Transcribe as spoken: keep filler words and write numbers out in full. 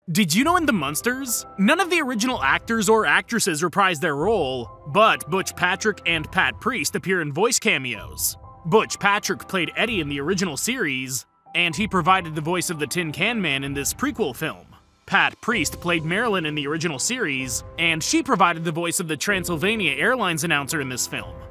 Did you know in the MUNSTERS, none of the original actors or actresses reprise their role, but Butch Patrick and Pat Priest appear in voice cameos. Butch Patrick played Eddie in the original series, and he provided the voice of the Tin Can Man in this prequel film. Pat Priest played Marilyn in the original series, and she provided the voice of the Transylvania Airlines announcer in this film.